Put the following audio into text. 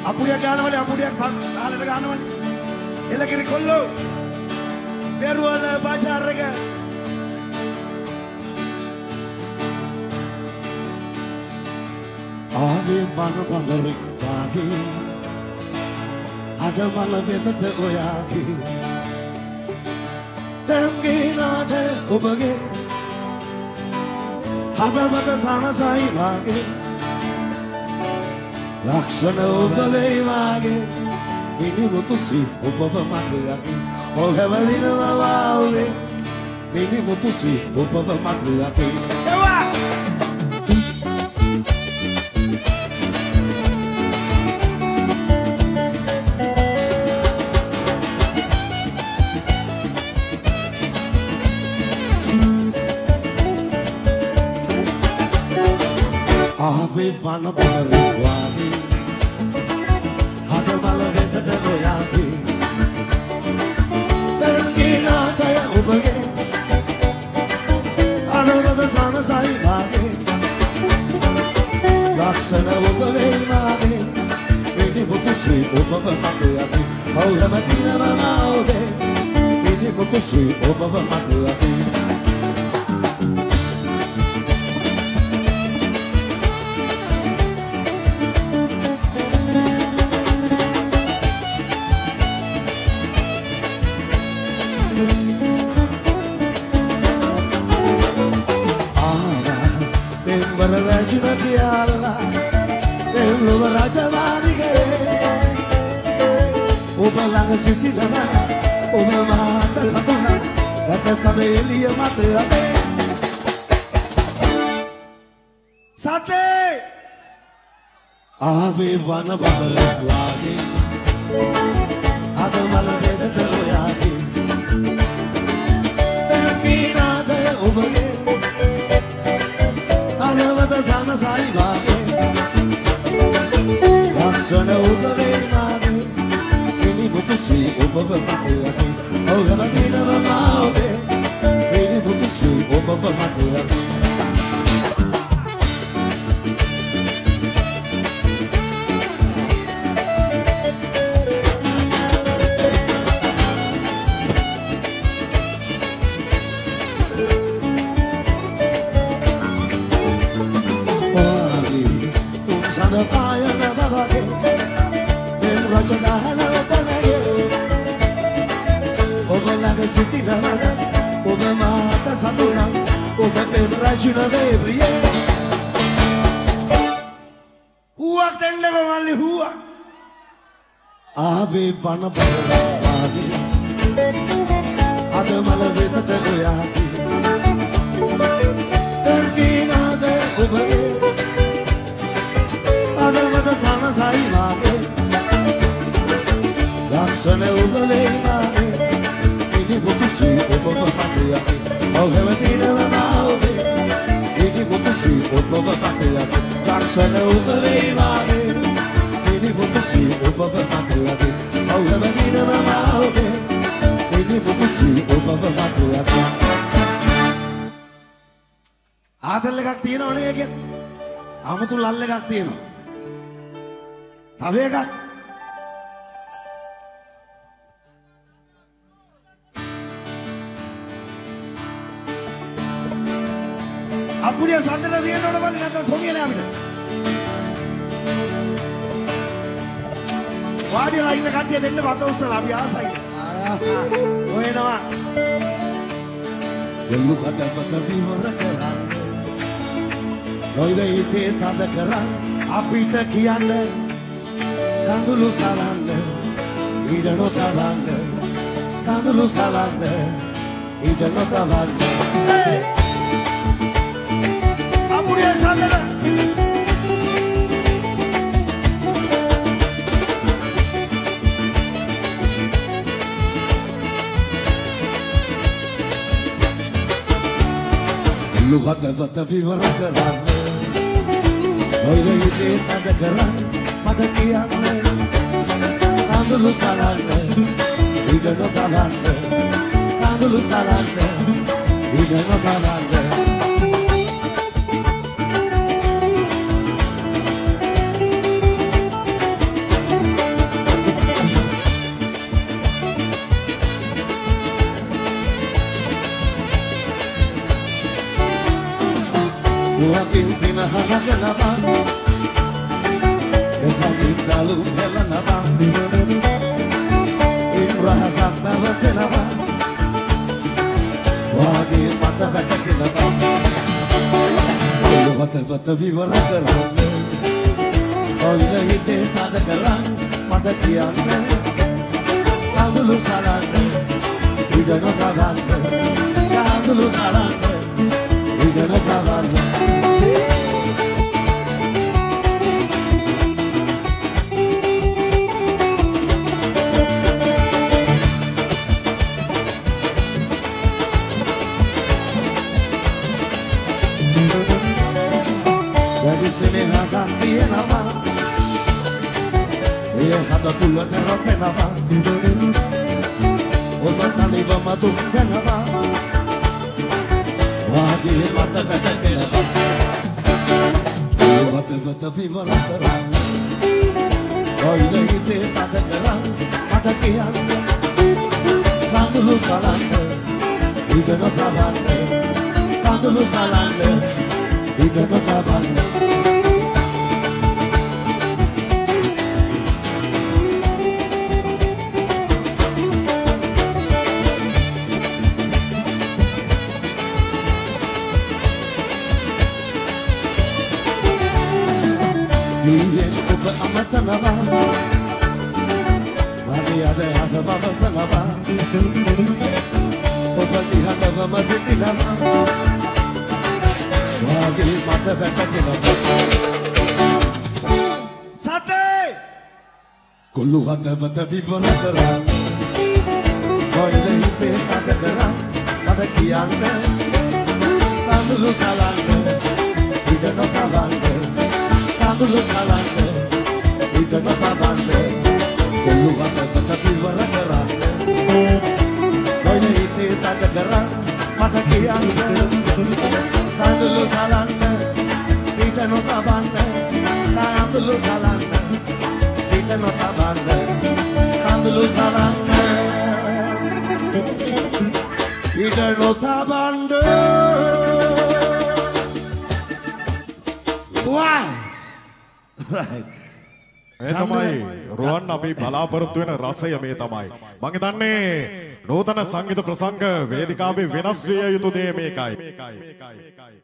අපුඩිය ගානවලේ අපුඩියක් තාලෙට ගානවලේ එලකිරි කොල්ලෝ බෙරුවල බාජාර් එක ආවේ මන බඳරෙක් වාගේ අද මල වෙතට ඔයාගේ දැම්ගේ නාද ඔබගේ හදවත සනසයි වාගේ ලක්ෂණ ඔබගේ වාගේ මිනිමුතුසි ඔබව මගේ ඔය හැවදිනවා වාගේ මිනිමුතුසි ඔබව මගේ එවා ආවේ වන බරේ වාගේ හදවල වෙතට ඔයාගේ දැන්ගේ නාදය ඔබගේ අනුරද සනසයි වාගේ ලක්ෂණ ඔබගේ මාගේ මිනිමුතුසි ඔබව මගේ ඔව් හැමතිනවා ඔබේ මිනිමුතුසි ඔබව මගේ Allah Emlo Rajavarige Oba ළඟ සිටිනවා ඔබ මාත සතුන රට සදෙලිය මත අතේ සතේ ආවේ වන බබලක් වාගේ අද මල වෙදට ඔයාගේ දැම්බීනාද ඔබගේ අනවත සනසයි වාගේ ලක්ෂණ ඔබගේ මාගේ මිනිමුතුසි ඔබව මගේ ඔව් හැමතිනවා ඔබේ මිනිමුතුසි ඔබව මගේ සිටිනවද ඔබ මාත සතුනක් ඔබ පෙර රජුන වේරියේ හුවක් දෙන්නකො මල්ලි හුවක් ආවේ වන බරවාදී අද මල වෙතට ඔයාගේ දැන්දීනාද ඔබගේ අදමද සනසයි මාගේ ලක්ෂණ ඔබගේ මාගේ මිනිමුතුසි ඔබව මගේ ඔව් හැමතිනවා ඔබේ මිනිමුතුසි ඔබව මගේ ලක්ෂණ ඔබගේ මාගේ මිනිමුතුසි ඔබව මගේ ඔව් හැමතිනවා ඔබේ මිනිමුතුසි ඔබව මගේ ආදල් එකක් තියෙනවනේ ඒකෙන් 아무තු ලල් එකක් තියෙනවා තව එකක් අපුඩිය සඳන දිනන ඕන බලන්න නැත්නම් සොමියනේ අපිට වාඩිලා ඉන්න කට්ටිය දෙන්න වත උස්සලා අපි ආසයි ඔයනවා දෙල්ලු කඩපත විවර කරන්න නොයිද ඉතේ තද කරන්න අපිට කියන්න කඳුළු සලන්න ඊට නොතවන්න කඳුළු සලන්න ඊට නොතවන්න අපුඩිය සඳන දෙල්ලු කඩපත විවර කරන්න නොයිද ඉතේ තද කරන්න මට කියන්න කඳුළු සලන්න ඊට නොතවන්න කඳුළු සලන්න ඊට නොතවන්න මුවකින් සිනහනගනවා එතනින් දලු හෙලනවා ඉන්රහසක් නැවසෙනවා වාගේ මත වැටකෙනවා ඔළුවතවත විවර කරන්න ඔයිල හිතේ තද කරන්න මට කියන්න කඳුළු සලන්න ඉඩ නොතවන්න කඳුළු සලන්න ඉඩ නොතවන්න Senehasang tienava Ye hada tulla terra penava Obatani bamatu penava Wadi mata kata penava Ovate vata vivara terang Oida hite tada kerang Mata kian Kandulu salande Ida no tabande Kandulu salande Ida no tabande Diyen upe amatanava Magi ade asababa sanava Upe lihandava masitilava Wagi mata vetakinava Sate Kullu hadavata vivana karan Koile hite tada karan Mata kiyanne Kandulu salanne Ida no tavande Kandulu salande, ida no tabande, kullu vata vivara karande. Koile hite tada karan, mata kiyanne. Kandulu salande, ida no tabande, kandulu salande, ida no tabande, kandulu salande, ida no tabande. Wow! මේ තමයි රුවන් අපි බලාපොරොත්තු වෙන රසය මේ තමයි. මම හිතන්නේ නූතන සංගීත ප්‍රසංග වේදිකාවේ වෙනස් විය යුතු දේ මේකයි.